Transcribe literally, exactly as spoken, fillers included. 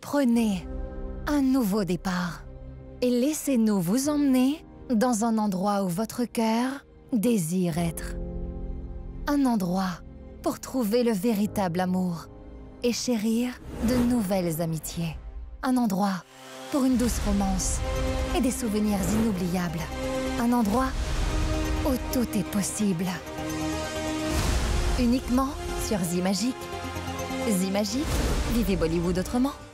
Prenez un nouveau départ et laissez-nous vous emmener dans un endroit où votre cœur désire être. Un endroit pour trouver le véritable amour et chérir de nouvelles amitiés. Un endroit pour une douce romance et des souvenirs inoubliables. Un endroit où tout est possible. Uniquement sur Zimagique. Zimagique, vivez Bollywood autrement.